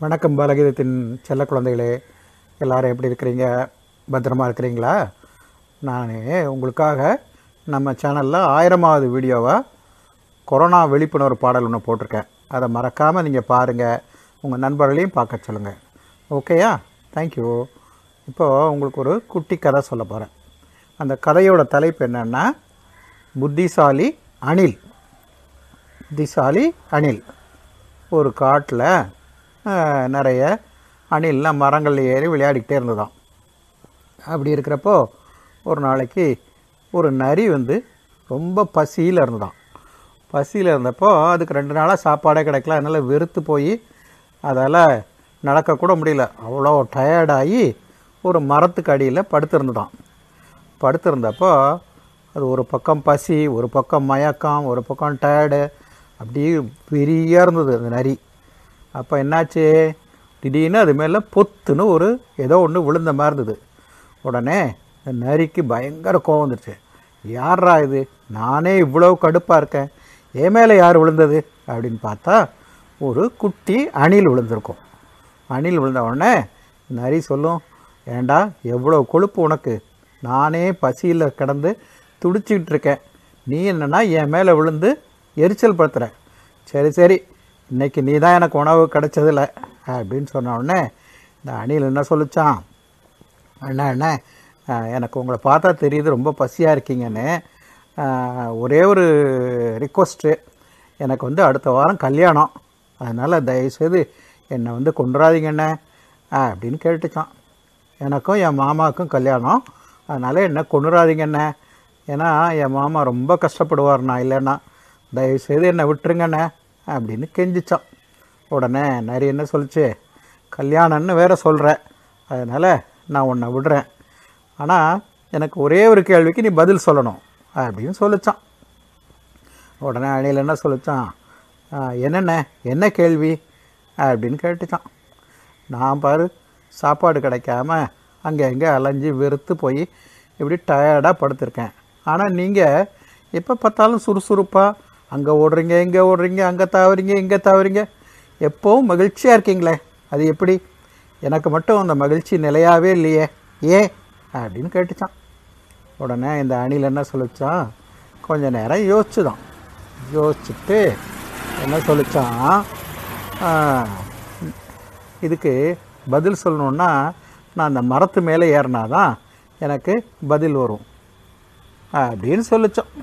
வணக்கம் பாலகீதத்தின் செல்ல குழந்தைகளே, எல்லாரும் எப்படி இருக்கிறீங்க? பத்திரமா இருக்கிறீங்களா? நான் உங்களுக்காக நம்ம சேனலில் 1000வது வீடியோவாக கொரோனா விழிப்புணர்வு பாடல் ஒன்று போட்டிருக்கேன். அதை மறக்காமல் நீங்கள் பாருங்கள், உங்கள் நண்பர்களையும் பார்க்க சொல்லுங்கள். ஓகேயா? தேங்க்யூ. இப்போது உங்களுக்கு ஒரு குட்டி கதை சொல்ல போகிறேன். அந்த கதையோட தலைப்பு என்னென்னா, புத்திசாலி அணில். புத்திசாலி அணில். ஒரு காட்டில் நிறைய அணில்லாம் மரங்களில் ஏறி விளையாடிக்கிட்டே இருந்ததாம். அப்படி இருக்கிறப்போ ஒரு நாளைக்கு ஒரு நரி ரொம்ப பசியில் இருந்ததாம். பசியில் இருந்தப்போ அதுக்கு 2 நாளாக சாப்பாடே கிடைக்கல. அதனால் வெறுத்து போய் அதால் நடக்கக்கூட முடியல. அவ்வளோ டயர்டாகி ஒரு மரத்துக்கு அடியில் படுத்திருந்ததாம். படுத்திருந்தப்போ அது ஒரு பக்கம் பசி, ஒரு பக்கம் மயக்கம், ஒரு பக்கம் டயர்டு, அப்படியே வெறியாக இருந்தது அந்த நரி. அப்போ என்னாச்சு, திடீர்னு அது மேலே பொத்துன்னு ஏதோ ஒன்று விழுந்த மாதிரி இருந்தது. உடனே இந்த நரிக்கு பயங்கர கோவம் வந்துடுச்சு. யாரா இது, நானே இவ்வளோ கடுப்பாக இருக்கேன், என் மேலே யார் விழுந்தது அப்படின்னு பார்த்தா ஒரு குட்டி அணில் விழுந்திருக்கும். அணில் விழுந்த உடனே நரி சொல்லும், ஏண்டா எவ்வளோ கொழுப்பு உனக்கு, நானே பசியில் கிடந்து துடிச்சிக்கிட்டு இருக்கேன், நீ என்னென்னா என் மேலே விழுந்து எரிச்சல் படுத்துகிற. சரி சரி, இன்றைக்கி நீ தான் எனக்கு உணவு கிடைச்சதில்ல அப்படின்னு சொன்ன உடனே இந்த அணில் என்ன சொல்லிச்சான், என்ன எனக்கு உங்களை பார்த்தா தெரியுது ரொம்ப பசியாக இருக்கீங்கன்னு, ஒரே ஒரு ரிக்வஸ்ட்டு, எனக்கு அடுத்த வாரம் கல்யாணம், அதனால் தயவுசெய்து என்னை கொண்டுறாதீங்கண்ணே அப்படின்னு கேட்டுச்சான். எனக்கும் என் மாமாவுக்கும் கல்யாணம், அதனால் என்ன கொண்டுறாதீங்கண்ணே, ஏன்னா என் மாமா ரொம்ப கஷ்டப்படுவார்ண்ணா, இல்லைன்னா தயவுசெய்து என்னை விட்டுருங்கண்ணே அப்படின்னு கெஞ்சிச்சான். உடனே நரி என்ன சொல்லிச்சு, கல்யாணம்னு வேறு சொல்கிறேன், அதனால் நான் உன்னை விடுறேன், ஆனால் எனக்கு ஒரே ஒரு கேள்விக்கு நீ பதில் சொல்லணும் அப்படின்னு சொல்லிச்சான். உடனே அணில் என்ன சொல்லிச்சான், என்ன கேள்வி அப்படின்னு கேட்டுச்சான். நான் பாரு சாப்பாடு கிடைக்காம அங்கே எங்கே அலைஞ்சி வெறுத்து போய் இப்படி டயர்டாக படுத்திருக்கேன், ஆனால் நீங்கள் எப்போ பார்த்தாலும் சுறுசுறுப்பாக அங்கே ஓடுறீங்க, இங்கே ஓடுறீங்க, அங்கே தாவறீங்க, இங்கே தாவறீங்க, எப்போவும் மகிழ்ச்சியாக இருக்கீங்களே, அது எப்படி? எனக்கு மட்டும் அந்த மகிழ்ச்சி நிலையாகவே இல்லையே, ஏன் அப்படின்னு கேட்டுச்சான். உடனே இந்த அணில் என்ன சொல்லிச்சான், கொஞ்சம் நேரம் யோசிச்சுட்டு என்ன சொல்லிச்சான், இதுக்கு பதில் சொல்லணுன்னா நான் அந்த மரத்து மேலே ஏறினாதான் எனக்கு பதில் வரும் அப்படின்னு சொல்லிச்சோம்.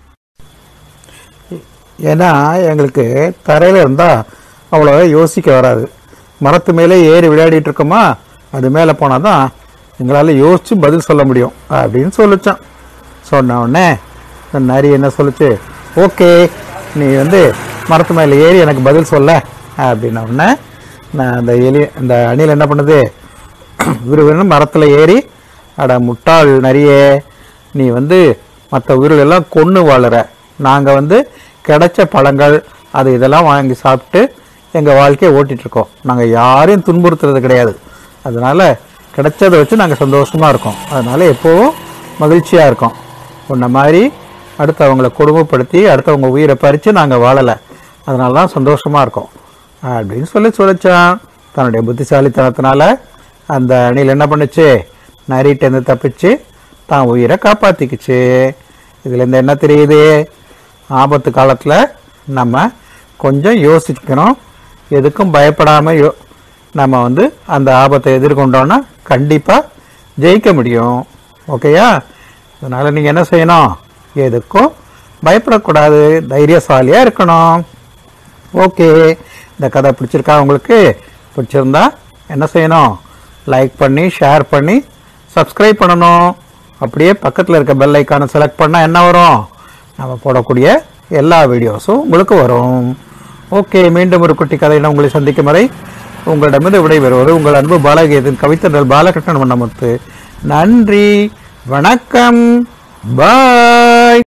ஏன்னா எங்களுக்கு தரையில் இருந்தால் அவ்வளோ யோசிக்க வராது, மரத்து மேலே ஏறி விளையாடிட்டு இருக்கோமா, அது மேலே போனால் தான் எங்களால் யோசித்து பதில் சொல்ல முடியும் அப்படின்னு சொல்லிச்சான். சொன்ன உடனே இந்த நரி என்ன சொல்லிச்சு, ஓகே நீ மரத்து மேலே ஏறி எனக்கு பதில் சொல்ல அப்படின்ன உடனே நான் அந்த அணில் என்ன பண்ணுது, விறுவிறுன்னு மரத்தில் ஏறி, அட முட்டாள் நரியே, நீ மற்ற உயிர்களெல்லாம் கொன்று வாழுற, நாங்கள் கிடைச்ச பழங்கள் அது இதெல்லாம் வாங்கி சாப்பிட்டு எங்கள் வாழ்க்கையை ஓட்டிகிட்ருக்கோம், நாங்கள் யாரையும் துன்புறுத்துறது கிடையாது, அதனால் கிடைச்சதை வச்சு நாங்கள் சந்தோஷமாக இருக்கோம், அதனால் எப்போவும் மகிழ்ச்சியாக இருக்கோம், உன்ன மாதிரி அடுத்தவங்களை கொடுமைப்படுத்தி அடுத்தவங்க உயிரை பறித்து நாங்கள் வாழலை, அதனால தான் சந்தோஷமாக இருக்கோம் அப்படின்னு சொல்லிச்சான். தன்னுடைய புத்திசாலித்தனத்தினால அந்த அணில் என்ன பண்ணுச்சு, நரிட்டேருந்து தப்பிச்சு தான் உயிரை காப்பாற்றிக்குச்சு. இதுலேருந்து என்ன தெரியுது, ஆபத்து காலத்தில் நம்ம கொஞ்சம் யோசிக்கணும், எதுக்கும் பயப்படாமல் நம்ம அந்த ஆபத்தை எதிர்கொண்டோன்னா கண்டிப்பாக ஜெயிக்க முடியும். ஓகேயா? அதனால் நீங்கள் என்ன செய்யணும், எதுக்கும் பயப்படக்கூடாது, தைரியசாலியாக இருக்கணும். ஓகே, இந்த கதை பிடிச்சிருக்கா உங்களுக்கு? பிடிச்சிருந்தா என்ன செய்யணும், லைக் பண்ணி ஷேர் பண்ணி சப்ஸ்கிரைப் பண்ணணும். அப்படியே பக்கத்தில் இருக்க பெல் ஐக்கானை செலக்ட் பண்ணால் என்ன வரும், நம்ம போடக்கூடிய எல்லா வீடியோஸும் உங்களுக்கு வரும். ஓகே, மீண்டும் ஒரு குட்டி கதையில உங்களை சந்திக்கும் வரை உங்களிடமிருந்து விடைபெறுவது உங்கள் அன்பு பாலகீதத்தின் கவித்தன்றல் பாலகிருஷ்ணன் வண்ணமுத்து. நன்றி, வணக்கம், பாய்.